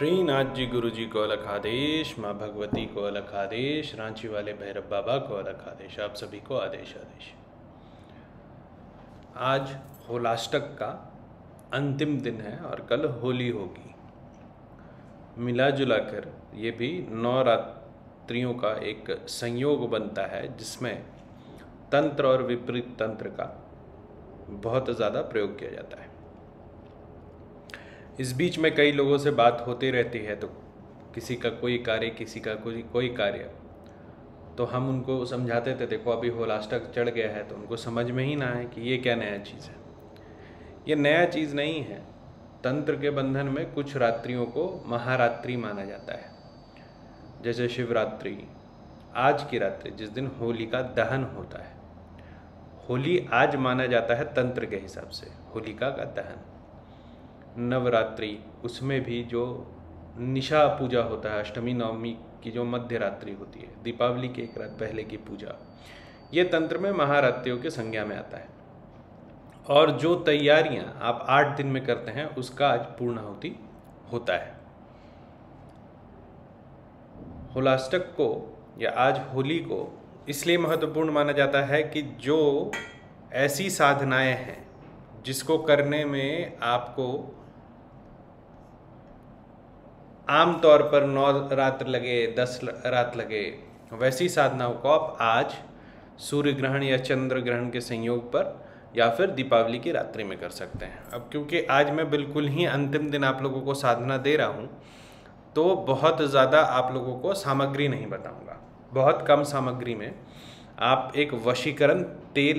श्रीनाथ जी गुरु जी को अलग आदेश, माँ भगवती को अलग आदेश, रांची वाले भैरव बाबा को अलग आदेश, आप सभी को आदेश आदेश। आज होलाष्टक का अंतिम दिन है और कल होली होगी। मिला जुला कर ये भी नवरात्रियों का एक संयोग बनता है जिसमें तंत्र और विपरीत तंत्र का बहुत ज़्यादा प्रयोग किया जाता है। इस बीच में कई लोगों से बात होती रहती है, तो किसी का कोई कार्य, किसी का कोई कार्य, तो हम उनको समझाते थे देखो अभी होलाष्टक चढ़ गया है, तो उनको समझ में ही ना आए कि ये क्या नया चीज़ है। ये नया चीज़ नहीं है। तंत्र के बंधन में कुछ रात्रियों को महारात्रि माना जाता है, जैसे शिवरात्रि, आज की रात्रि जिस दिन होली का दहन होता है। होली आज माना जाता है तंत्र के हिसाब से, होलिका का दहन। नवरात्रि, उसमें भी जो निशा पूजा होता है, अष्टमी नवमी की जो मध्य रात्रि होती है, दीपावली की एक रात पहले की पूजा, ये तंत्र में महारात्रियों की संज्ञा में आता है। और जो तैयारियां आप 8 दिन में करते हैं उसका आज पूर्णाहुति होता है। होलाष्टक को या आज होली को इसलिए महत्वपूर्ण माना जाता है कि जो ऐसी साधनाएं हैं जिसको करने में आपको आम तौर पर 9 रात लगे, 10 रात लगे, वैसी साधनाओं को आप आज सूर्य ग्रहण या चंद्र ग्रहण के संयोग पर या फिर दीपावली की रात्रि में कर सकते हैं। अब क्योंकि आज मैं बिल्कुल ही अंतिम दिन आप लोगों को साधना दे रहा हूँ, तो बहुत ज़्यादा आप लोगों को सामग्री नहीं बताऊँगा। बहुत कम सामग्री में आप एक वशीकरण तेल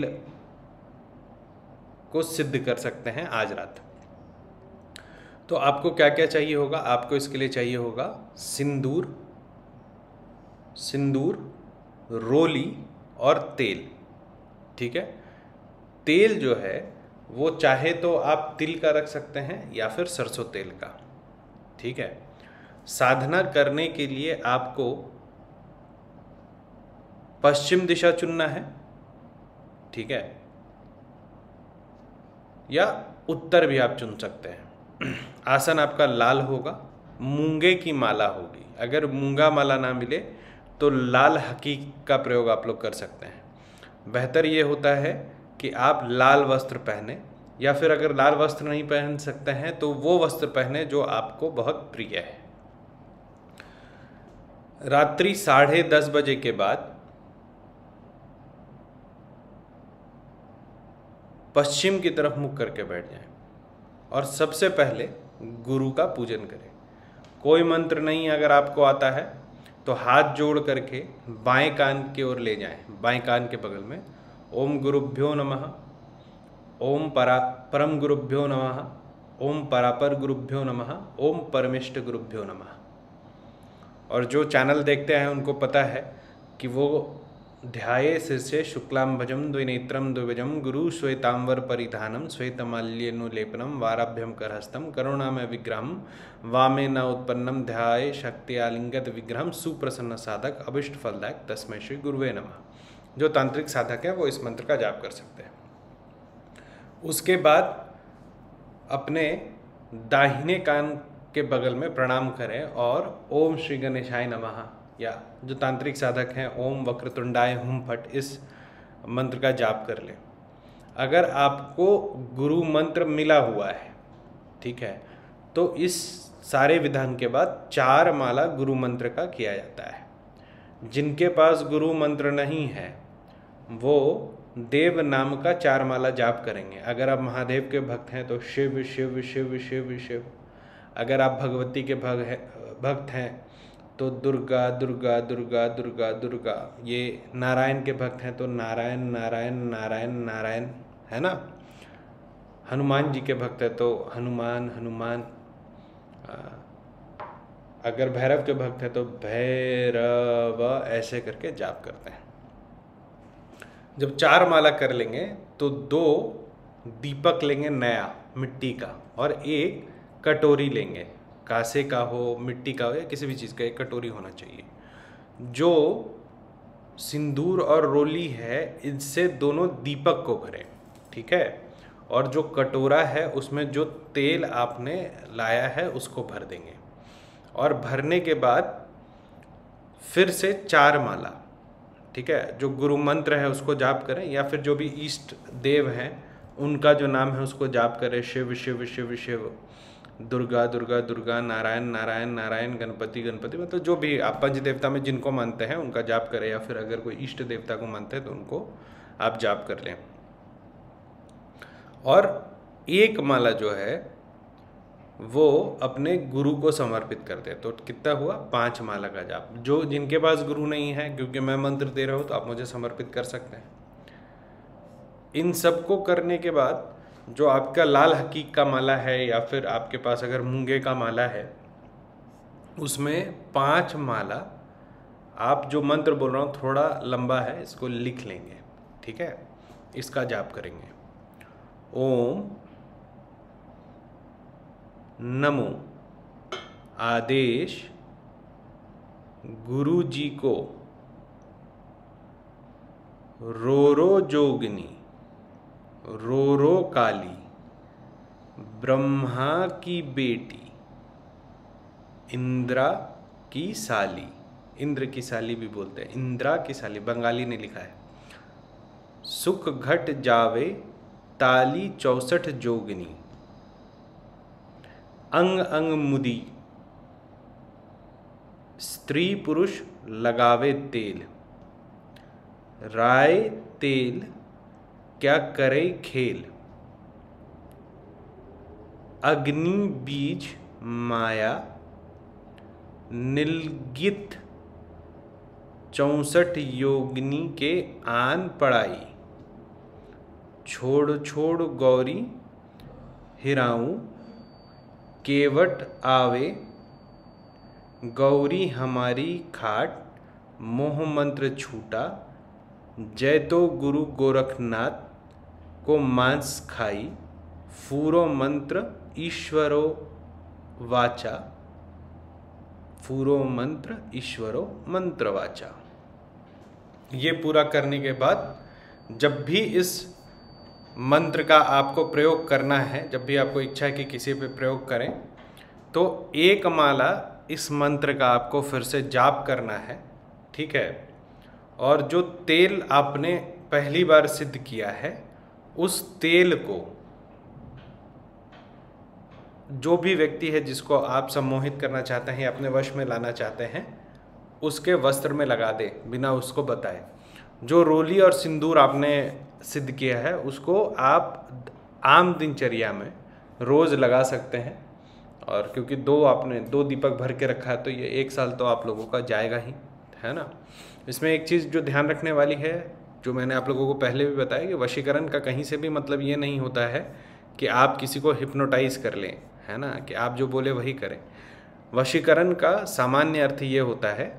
को सिद्ध कर सकते हैं आज रात। तो आपको क्या क्या चाहिए होगा? आपको इसके लिए चाहिए होगा सिंदूर, रोली और तेल। ठीक है। तेल जो है वो चाहे तो आप तिल का रख सकते हैं या फिर सरसों तेल का। ठीक है। साधना करने के लिए आपको पश्चिम दिशा चुनना है। ठीक है। या उत्तर भी आप चुन सकते हैं। आसन आपका लाल होगा, मूंगे की माला होगी। अगर मूंगा माला ना मिले तो लाल हकीक का प्रयोग आप लोग कर सकते हैं। बेहतर ये होता है कि आप लाल वस्त्र पहने, या फिर अगर लाल वस्त्र नहीं पहन सकते हैं तो वो वस्त्र पहने जो आपको बहुत प्रिय है। रात्रि 10:30 बजे के बाद पश्चिम की तरफ मुख करके बैठ जाएं और सबसे पहले गुरु का पूजन करें। कोई मंत्र नहीं अगर आपको आता है तो हाथ जोड़ करके बाएं कान की ओर ले जाएं, बाएं कान के बगल में ओम गुरुभ्यो नमः, ओम परम गुरुभ्यो नमः, ओम परापर गुरुभ्यो नमः, ओम परमेष्ठ गुरुभ्यो नमः। और जो चैनल देखते हैं उनको पता है कि वो ध्याये शीर्षे शुक्लांबजम द्विनेत्रम द्विभुजम गुरु श्वेतांबर परिधानम श्वेतमाल्यनुलेपनम वाराभ्यम करहस्तम करुणामय विग्रहम वामे न उत्पन्नम ध्याये शक्ति आलिंगत विग्रहम सुप्रसन्न साधक अभिष्ट फलदायक तस्मै श्री गुरुवे नमः। जो तांत्रिक साधक हैं वो इस मंत्र का जाप कर सकते हैं। उसके बाद अपने दाहिने कान के बगल में प्रणाम करें और ओम श्री गणेशाय नमः, या जो तांत्रिक साधक हैं ओम वक्रतुंडाय हुम फट, इस मंत्र का जाप कर लें। अगर आपको गुरु मंत्र मिला हुआ है, ठीक है, तो इस सारे विधान के बाद 4 माला गुरु मंत्र का किया जाता है। जिनके पास गुरु मंत्र नहीं है वो देव नाम का 4 माला जाप करेंगे। अगर आप महादेव के भक्त हैं तो शिव शिव शिव शिव शिव। अगर आप भगवती के भक्त हैं तो दुर्गा दुर्गा दुर्गा दुर्गा दुर्गा। ये नारायण के भक्त हैं तो नारायण नारायण नारायण नारायण, है ना। हनुमान जी के भक्त हैं तो हनुमान हनुमान। अगर भैरव के भक्त हैं तो भैरव, ऐसे करके जाप करते हैं। जब 4 माला कर लेंगे तो 2 दीपक लेंगे नया मिट्टी का, और एक कटोरी लेंगे, कांसे का हो, मिट्टी का हो, या किसी भी चीज़ का एक कटोरी होना चाहिए। जो सिंदूर और रोली है इनसे दोनों दीपक को भरें। ठीक है। और जो कटोरा है उसमें जो तेल आपने लाया है उसको भर देंगे। और भरने के बाद फिर से 4 माला, ठीक है, जो गुरु मंत्र है उसको जाप करें, या फिर जो भी इष्ट देव हैं उनका जो नाम है उसको जाप करें। शिव शिव शिव शिव, दुर्गा दुर्गा दुर्गा, नारायण नारायण नारायण, गणपति गणपति, मतलब जो भी आप पंच देवता में जिनको मानते हैं उनका जाप करें, या फिर अगर कोई इष्ट देवता को मानते हैं तो उनको आप जाप कर लें। और 1 माला जो है वो अपने गुरु को समर्पित कर दे। तो कितना हुआ? 5 माला का जाप। जो जिनके पास गुरु नहीं है, क्योंकि मैं मंत्र दे रहा हूँ तो आप मुझे समर्पित कर सकते हैं। इन सब को करने के बाद जो आपका लाल हकीक का माला है, या फिर आपके पास अगर मूंगे का माला है, उसमें 5 माला आप जो मंत्र बोल रहा हूँ थोड़ा लंबा है, इसको लिख लेंगे, ठीक है। इसका जाप करेंगे। ओम नमो आदेश गुरु जी को, रो जोगनी रो काली, ब्रह्मा की बेटी इंद्रा की साली, इंद्र की साली भी बोलते हैं, इंद्रा की साली बंगाली ने लिखा है। सुख घट जावे ताली 64 जोगनी, अंग अंग मुदी स्त्री पुरुष लगावे तेल, राय तेल क्या करे खेल, अग्नि बीज माया नीलगित 64 योगिनी के आन पड़ाई, छोड़ छोड़ गौरी हिराऊं केवट आवे, गौरी हमारी खाट मोह मंत्र छूटा, जय तो गुरु गोरखनाथ को मांस खाई, फूरो मंत्र ईश्वरो वाचा, फूरो मंत्र ईश्वरो मंत्र वाचा। ये पूरा करने के बाद जब भी इस मंत्र का आपको प्रयोग करना है, जब भी आपको इच्छा है कि किसी पे प्रयोग करें, तो 1 माला इस मंत्र का आपको फिर से जाप करना है, ठीक है। और जो तेल आपने पहली बार सिद्ध किया है, उस तेल को जो भी व्यक्ति है जिसको आप सम्मोहित करना चाहते हैं या अपने वश में लाना चाहते हैं, उसके वस्त्र में लगा दे बिना उसको बताए। जो रोली और सिंदूर आपने सिद्ध किया है उसको आप आम दिनचर्या में रोज़ लगा सकते हैं। और क्योंकि आपने 2 दीपक भर के रखा है तो ये 1 साल तो आप लोगों का जाएगा ही, है ना। इसमें एक चीज़ जो ध्यान रखने वाली है, जो मैंने आप लोगों को पहले भी बताया, कि वशीकरण का कहीं से भी मतलब ये नहीं होता है कि आप किसी को हिप्नोटाइज कर लें, है ना, कि आप जो बोले वही करें। वशीकरण का सामान्य अर्थ ये होता है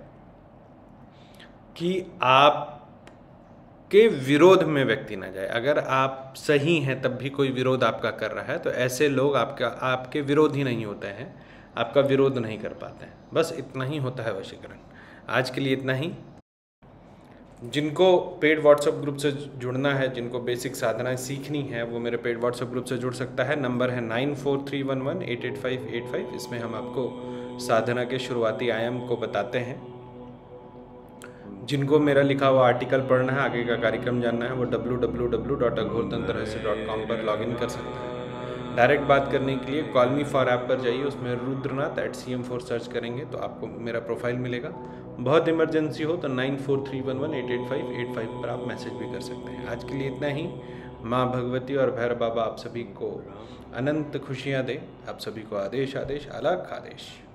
कि आप के विरोध में व्यक्ति ना जाए। अगर आप सही हैं तब भी कोई विरोध आपका कर रहा है तो ऐसे लोग आपके विरोध ही नहीं होते हैं, आपका विरोध नहीं कर पाते हैं। बस इतना ही होता है वशीकरण। आज के लिए इतना ही। जिनको पेड व्हाट्सएप ग्रुप से जुड़ना है, जिनको बेसिक साधनाएं सीखनी है, वो मेरे पेड व्हाट्सएप ग्रुप से जुड़ सकता है। नंबर है 9431188585। इसमें हम आपको साधना के शुरुआती आयाम को बताते हैं। जिनको मेरा लिखा हुआ आर्टिकल पढ़ना है, आगे का कार्यक्रम जानना है, वो www.aghortantrahasya.com पर लॉगिन कर सकते हैं। डायरेक्ट बात करने के लिए कॉल मी फॉर ऐप पर जाइए, उसमें रुद्रनाथ @CM4 सर्च करेंगे तो आपको मेरा प्रोफाइल मिलेगा। बहुत इमरजेंसी हो तो 9431188585 पर आप मैसेज भी कर सकते हैं। आज के लिए इतना ही। माँ भगवती और भैरव बाबा आप सभी को अनंत खुशियाँ दे। आप सभी को आदेश आदेश अलग आदेश।